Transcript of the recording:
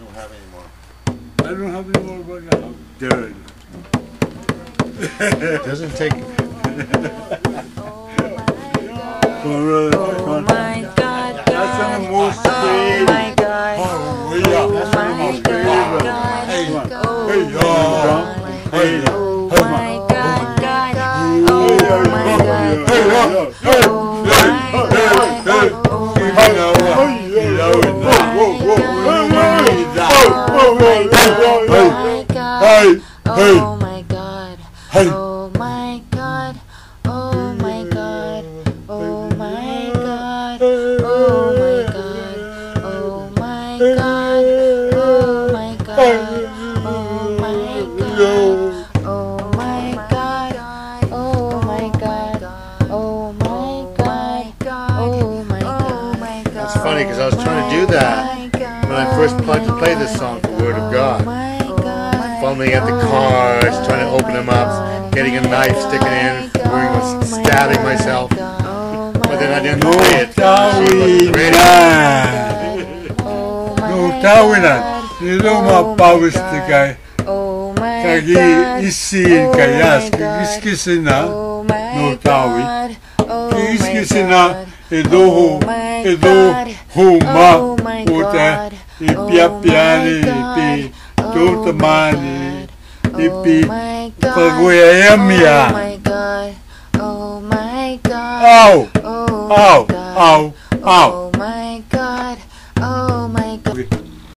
don't have any more. I don't have any more, but I'm dead. It doesn't take. Oh my God, That's the most oh my God, Oh, yeah. That's the most favorite. Hey, hey, oh my God, God, oh my God, oh my God, oh my God, oh my God, oh my God, oh my God, oh my God, oh my God, oh my God, oh my God, oh my God, oh my God, oh my God. It's funny because I was trying to do that when I first tried to play this song for Word of God. Fumbling at the cars, trying to open them up, getting a knife sticking in, stabbing myself. But then I didn't play it. She wasn't ready. No tawinan. Nilo mapawis guy. Kagi isin kayas, kiskisina, no tawi. Kiskisina, edo huma, uta, ipiapiani, ipi, tutamani, ipi, kaguyayamia. Oh my God, Ow, oh ow, ow, ow.